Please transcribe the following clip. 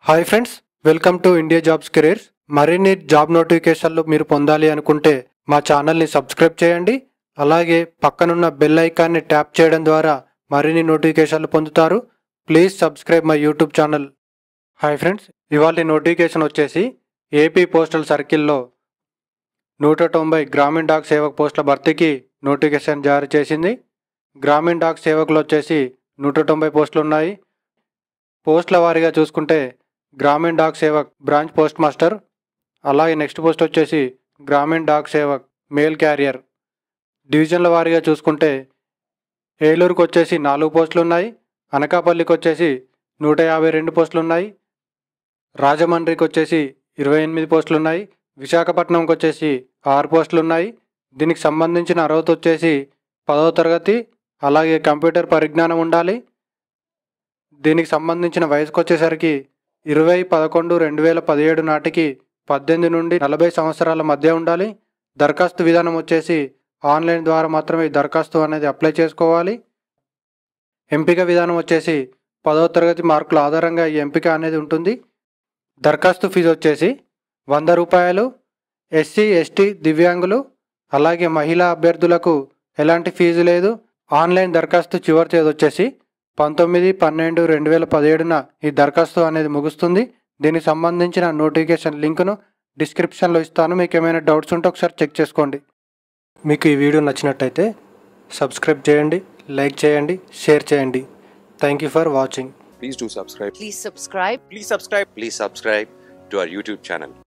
Hi friends, welcome to India jobs careers. మరిన్ని job నోటిఫికేషన్లు మీరు పొందాలి అనుకుంటే మా ఛానల్ని సబ్స్క్రైబ్ చేయండి. అలాగే పక్కనున్న బెల్ ఐకాన్ని ట్యాప్ చేయడం ద్వారా మరిన్ని నోటిఫికేషన్లు పొందుతారు. Please subscribe my YouTube channel. Hi friends, ఇవాళ నోటిఫికేషన్ వచ్చేసి ఏపీ పోస్టల్ సర్కిల్లో 190 గ్రామీణ డాక్ సేవక్ పోస్టుల భర్తీకి నోటిఫికేషన్ జారీ చేసింది. గ్రామీణ డాక్ సేవకులు వచ్చేసి 190 పోస్టులు ఉన్నాయి. పోస్టుల వారీగా చూసుకుంటే గ్రామీణ డాక్ సేవక్ బ్రాంచ్ పోస్ట్ మాస్టర్, అలాగే నెక్స్ట్ పోస్ట్ వచ్చేసి గ్రామీణ డాక్ సేవక్ మెయిల్ క్యారియర్. డివిజన్ల వారీగా చూసుకుంటే ఏలూరుకు వచ్చేసి 4 పోస్టులు ఉన్నాయి, అనకాపల్లికి వచ్చేసి 152 పోస్టులు ఉన్నాయి, రాజమండ్రికి వచ్చేసి 28 పోస్టులు ఉన్నాయి, విశాఖపట్నంకి వచ్చేసి 6 పోస్టులు ఉన్నాయి. దీనికి సంబంధించిన అర్హత వచ్చేసి 10వ తరగతి, అలాగే కంప్యూటర్ పరిజ్ఞానం ఉండాలి. దీనికి సంబంధించిన వయసుకు వచ్చేసరికి 20/11/2017 నాటికి 18 నుండి 40 సంవత్సరాల మధ్య ఉండాలి. దరఖాస్తు విధానం వచ్చేసి ఆన్లైన్ ద్వారా మాత్రమే ఈ దరఖాస్తు అనేది అప్లై చేసుకోవాలి. ఎంపిక విధానం వచ్చేసి 10వ తరగతి మార్కుల ఆధారంగా ఈ ఎంపిక అనేది ఉంటుంది. దరఖాస్తు ఫీజు వచ్చేసి 100 రూపాయలు. ఎస్సీ, ఎస్టీ, దివ్యాంగులు అలాగే మహిళా అభ్యర్థులకు ఎలాంటి ఫీజు లేదు. ఆన్లైన్ దరఖాస్తు చివరి తేదీ వచ్చేసి 19/12/2017 ఈ దరఖాస్తు అనేది ముగుస్తుంది. దీనికి సంబంధించిన నోటిఫికేషన్ లింకును డిస్క్రిప్షన్లో ఇస్తాను. మీకు ఏమైనా డౌట్స్ ఉంటే ఒకసారి చెక్ చేసుకోండి. మీకు ఈ వీడియో నచ్చినట్టయితే సబ్స్క్రైబ్ చేయండి, లైక్ చేయండి, షేర్ చేయండి. Thank you for watching. Please do subscribe. Please subscribe. Please subscribe. Please subscribe to our YouTube channel.